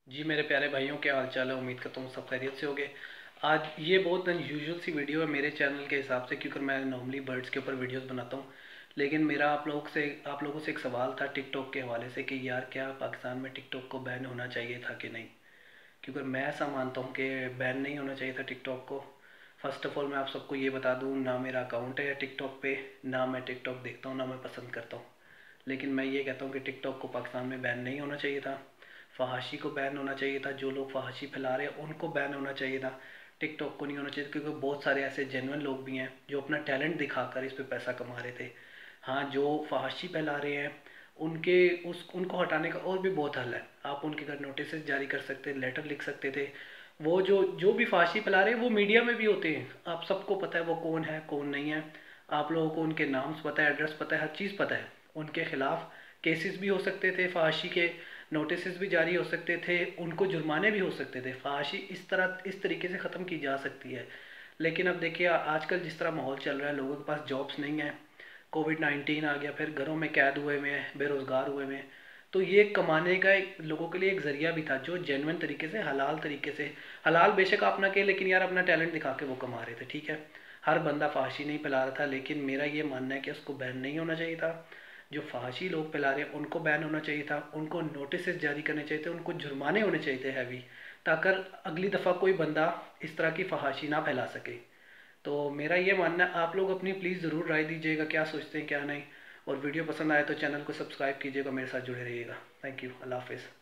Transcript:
जी मेरे प्यारे भाइयों, क्या हाल चाल है। उम्मीद करता हूँ सब खैरियत से होगे। आज ये बहुत अनयूजुअल सी वीडियो है मेरे चैनल के हिसाब से, क्योंकि मैं नॉर्मली बर्ड्स के ऊपर वीडियोस बनाता हूँ। लेकिन मेरा आप लोगों से एक सवाल था टिकटॉक के हवाले से कि यार क्या पाकिस्तान में टिकटॉक को बैन होना चाहिए था कि नहीं। क्योंकि मैं ऐसा मानता हूँ कि बैन नहीं होना चाहिए था टिकटॉक को। फ़र्स्ट ऑफ़ ऑल मैं आप सबको ये बता दूँ, ना मेरा अकाउंट है टिकटॉक पे, ना मैं टिकटॉक देखता हूँ, ना मैं पसंद करता हूँ। लेकिन मैं ये कहता हूँ कि टिकटॉक को पाकिस्तान में बैन नहीं होना चाहिए था। फ़हाशी को बैन होना चाहिए था, जो लोग फ़हाशी फैला रहे हैं उनको बैन होना चाहिए था। टिकटॉक को नहीं होना चाहिए, क्योंकि बहुत सारे ऐसे जेन्युइन लोग भी हैं जो अपना टैलेंट दिखाकर इस पे पैसा कमा रहे थे। हाँ, जो फ़हाशी फैला रहे हैं उनके उस उनको हटाने का और भी बहुत हल है। आप उनके घर नोटिस जारी कर सकते, लेटर लिख सकते थे। वो जो जो भी फाशी फैला रहे हैं वो मीडिया में भी होते हैं, आप सबको पता है वो कौन है कौन नहीं है। आप लोगों को उनके नाम पता है, एड्रेस पता है, हर चीज़ पता है। उनके खिलाफ केसेस भी हो सकते थे, फाशी के नोटिस भी जारी हो सकते थे, उनको जुर्माने भी हो सकते थे। फाशी इस तरीके से ख़त्म की जा सकती है। लेकिन अब देखिए आजकल जिस तरह माहौल चल रहा है, लोगों के पास जॉब्स नहीं है, कोविड-19 आ गया, फिर घरों में कैद हुए हुए हैं, बेरोज़गार हुए हुए हैं। तो ये कमाने का लोगों के लिए एक ज़रिया भी था, जो जेन्युइन तरीके से, हलाल तरीके से, हलाल बेशक आप ना कहें, लेकिन यार अपना टैलेंट दिखा के वो कमा रहे थे, ठीक है। हर बंदा फहाशी नहीं फैला रहा था, लेकिन मेरा ये मानना है कि उसको बैन नहीं होना चाहिए था। जो फहाशी लोग फैला रहे हैं उनको बैन होना चाहिए था, उनको नोटिस जारी करने चाहिए थे, उनको जुर्माने होने चाहिए थे हैवी, ताकि अगली दफ़ा कोई बंदा इस तरह की फहाशी ना फैला सके। तो मेरा ये मानना है, आप लोग अपनी प्लीज़ ज़रूर राय दीजिएगा, क्या सोचते हैं क्या नहीं। और वीडियो पसंद आए तो चैनल को सब्सक्राइब कीजिएगा, मेरे साथ जुड़े रहिएगा। थैंक यू, अल्लाह हाफिज़।